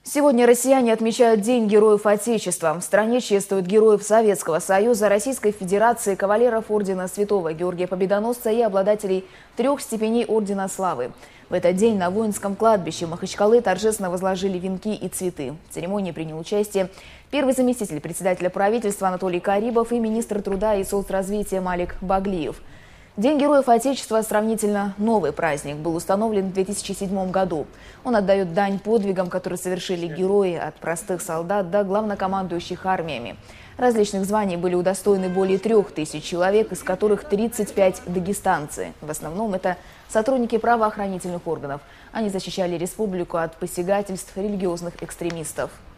Сегодня россияне отмечают День Героев Отечества. В стране чествуют героев Советского Союза, Российской Федерации, кавалеров ордена Святого Георгия Победоносца и обладателей 3 степеней Ордена Славы. В этот день на воинском кладбище Махачкалы торжественно возложили венки и цветы. В церемонии принял участие первый заместитель председателя правительства Анатолий Карибов и министр труда и соцразвития Малик Баглиев. День Героев Отечества – сравнительно новый праздник, был установлен в 2007 году. Он отдает дань подвигам, которые совершили герои, от простых солдат до главнокомандующих армиями. Различных званий были удостоены более 3000 человек, из которых 35 – дагестанцы. В основном это сотрудники правоохранительных органов. Они защищали республику от посягательств религиозных экстремистов.